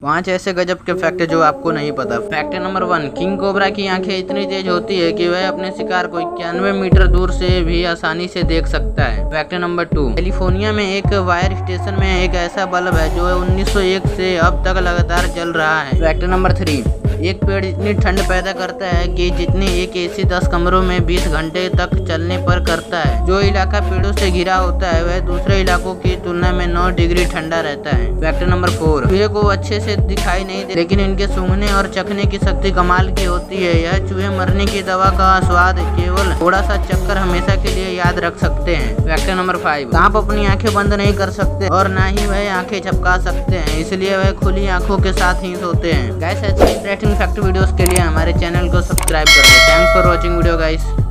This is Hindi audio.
5 ऐसे गजब के फैक्ट जो आपको नहीं पता। फैक्ट नंबर 1, किंग कोबरा की आंखें इतनी तेज होती है कि वह अपने शिकार को 91 मीटर दूर से भी आसानी से देख सकता है। फैक्ट नंबर 2, कैलिफोर्निया में एक वायर स्टेशन में एक ऐसा बल्ब है जो 1901 से अब तक लगातार जल रहा है। फैक्ट नंबर 3, एक पेड़ इतनी ठंड पैदा करता है कि जितनी एक एसी 10 कमरों में 20 घंटे तक चलने पर करता है। जो इलाका पेड़ों से घिरा होता है वह दूसरे इलाकों की तुलना में 9 डिग्री ठंडा रहता है। फैक्ट नंबर 4, चूहे को अच्छे से दिखाई नहीं दे लेकिन इनके सूंघने और चखने की शक्ति कमाल की होती है। यह चूहे मरने की दवा का स्वाद केवल थोड़ा सा चक्कर हमेशा के लिए याद रख सकते हैं। फैक्ट नंबर 5, सांप अपनी आंखें बंद नहीं कर सकते और न ही वह आंखें झपका सकते हैं, इसलिए वह खुली आंखों के साथ ही सोते हैं। गाइस, ऐसे इंटरेस्टिंग फैक्ट वीडियोस के लिए हमारे चैनल को सब्सक्राइब कर दें। Thanks for watching video guys.